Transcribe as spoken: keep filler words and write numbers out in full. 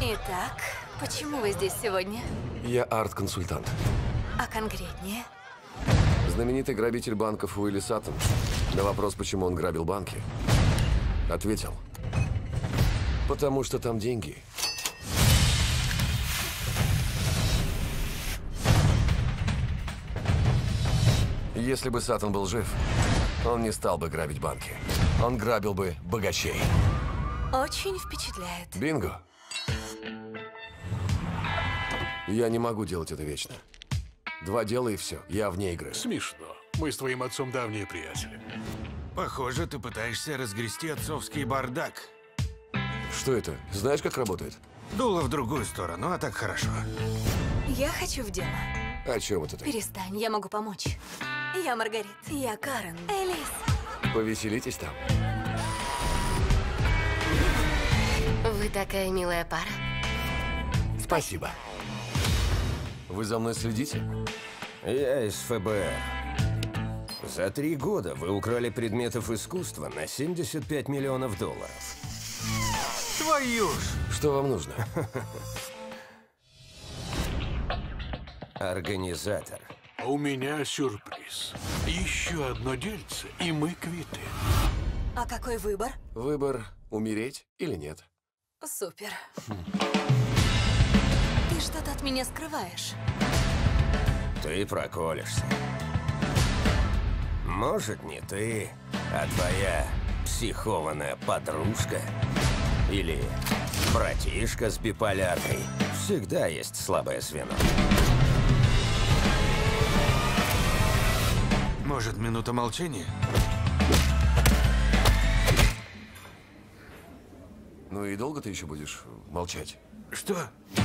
Итак, почему вы здесь сегодня? Я арт-консультант. А конкретнее? Знаменитый грабитель банков Уилли Саттон на вопрос, почему он грабил банки, ответил: потому что там деньги. Если бы Саттон был жив, он не стал бы грабить банки. Он грабил бы богачей. Очень впечатляет. Бинго. Я не могу делать это вечно. Два дела и все. Я вне игры. Смешно. Мы с твоим отцом давние приятели. Похоже, ты пытаешься разгрести отцовский бардак. Что это? Знаешь, как работает? Дуло в другую сторону, а так хорошо. Я хочу в дело. О чем это ты? Перестань, я могу помочь. Я Маргарит. Я Карен. Элис. Повеселитесь там. Вы такая милая пара. Спасибо. Вы за мной следите? Я из ФБР. За три года вы украли предметов искусства на семьдесят пять миллионов долларов. Твою ж! Что вам нужно? Организатор. А у меня сюрприз. Еще одно дельце, и мы квиты. А какой выбор? Выбор — умереть или нет. Супер. Ты что-то от меня скрываешь. Ты проколешься. Может, не ты, а твоя психованная подружка или братишка с биполяркой. Всегда есть слабое звено. Может, минута молчания? Ну и долго ты еще будешь молчать? Что?